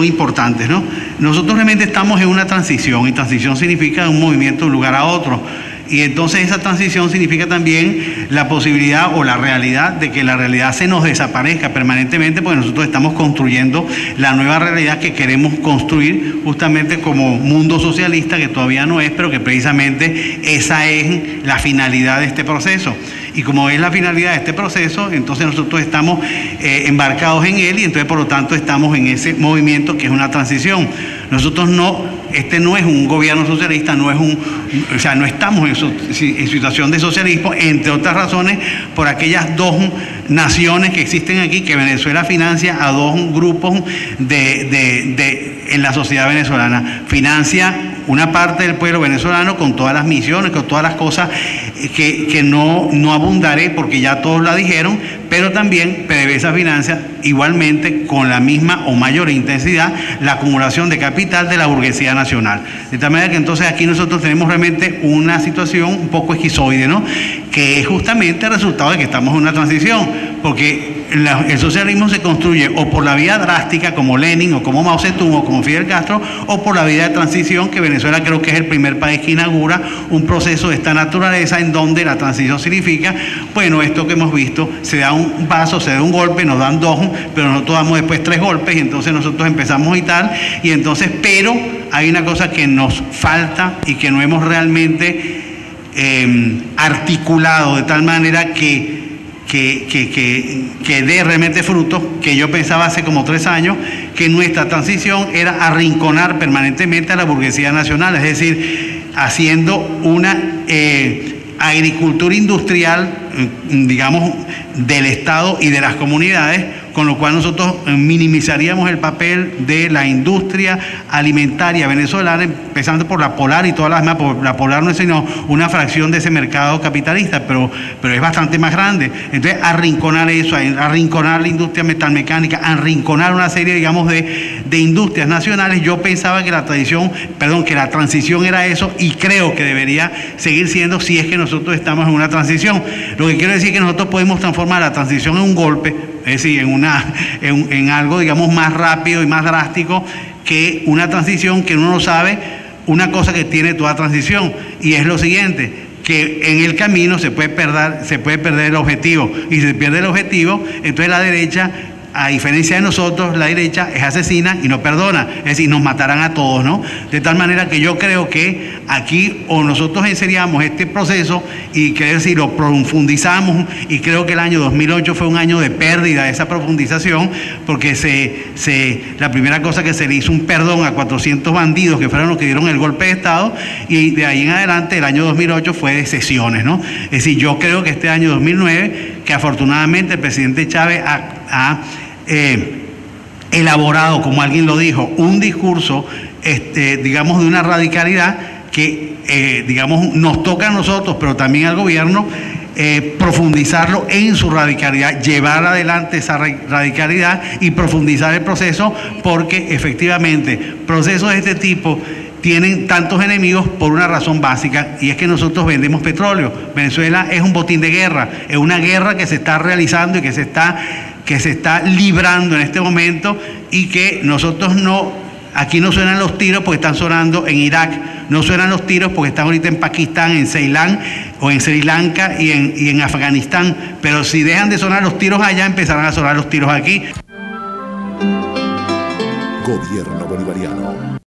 muy importantes, ¿no? Nosotros realmente estamos en una transición, y transición significa un movimiento de un lugar a otro. Y entonces esa transición significa también la posibilidad o la realidad de que la realidad se nos desaparezca permanentemente, porque nosotros estamos construyendo la nueva realidad que queremos construir justamente como mundo socialista, que todavía no es, pero que precisamente esa es la finalidad de este proceso. Y como es la finalidad de este proceso, entonces nosotros estamos embarcados en él, y entonces por lo tanto estamos en ese movimiento que es una transición. Nosotros este no es un gobierno socialista, no estamos en situación de socialismo, entre otras razones por aquellas dos naciones que existen aquí, que Venezuela financia a dos grupos en la sociedad venezolana. Financia una parte del pueblo venezolano con todas las misiones, con todas las cosas que no abundaré porque ya todos la dijeron, pero también PDVSA financia igualmente con la misma o mayor intensidad la acumulación de capital de la burguesía nacional. De tal manera que entonces aquí nosotros tenemos realmente una situación un poco esquizoide, ¿no? Que es justamente el resultado de que estamos en una transición, porque el socialismo se construye o por la vía drástica como Lenin o como Mao Zedong o como Fidel Castro, o por la vía de transición, que Venezuela creo que es el primer país que inaugura un proceso de esta naturaleza, en donde la transición significa, bueno, esto que hemos visto, se da un paso, se da un golpe, nos dan dos, pero nosotros damos después 3 golpes, y entonces nosotros empezamos y tal, y entonces, pero hay una cosa que nos falta y que no hemos realmente articulado de tal manera que dé realmente frutos, que yo pensaba hace como 3 años, que nuestra transición era arrinconar permanentemente a la burguesía nacional, es decir, haciendo una agricultura industrial, digamos, del Estado y de las comunidades, con lo cual nosotros minimizaríamos el papel de la industria alimentaria venezolana, empezando por la Polar y todas las demás. La Polar no es sino una fracción de ese mercado capitalista, pero es bastante más grande. Entonces, arrinconar eso, arrinconar la industria metalmecánica, arrinconar una serie, digamos, de industrias nacionales. Yo pensaba que la transición era eso, y creo que debería seguir siendo, si es que nosotros estamos en una transición. Lo que quiero decir es que nosotros podemos transformar la transición en un golpe, es decir, en algo, digamos, más rápido y más drástico que una transición que uno no sabe. Una cosa que tiene toda transición, y es lo siguiente, que en el camino se puede perder el objetivo, y si se pierde el objetivo, entonces la derecha, a diferencia de nosotros, la derecha es asesina y no perdona, es decir, nos matarán a todos, ¿no? De tal manera que yo creo que aquí o nosotros enseriamos este proceso y que decir, lo profundizamos, y creo que el año 2008 fue un año de pérdida de esa profundización, porque la primera cosa que se le hizo un perdón a 400 bandidos que fueron los que dieron el golpe de Estado, y de ahí en adelante el año 2008 fue de sesiones, ¿no? Es decir, yo creo que este año 2009, que afortunadamente el presidente Chávez ha elaborado, como alguien lo dijo, un discurso, digamos, de una radicalidad que, digamos, nos toca a nosotros, pero también al gobierno, profundizarlo en su radicalidad, llevar adelante esa radicalidad y profundizar el proceso, porque efectivamente procesos de este tipo tienen tantos enemigos por una razón básica, y es que nosotros vendemos petróleo. Venezuela es un botín de guerra, es una guerra que se está realizando y que se está librando en este momento, y que nosotros aquí no suenan los tiros porque están sonando en Irak, no suenan los tiros porque están ahorita en Pakistán, en Ceilán o en Sri Lanka y en Afganistán, pero si dejan de sonar los tiros allá, empezarán a sonar los tiros aquí. Gobierno Bolivariano.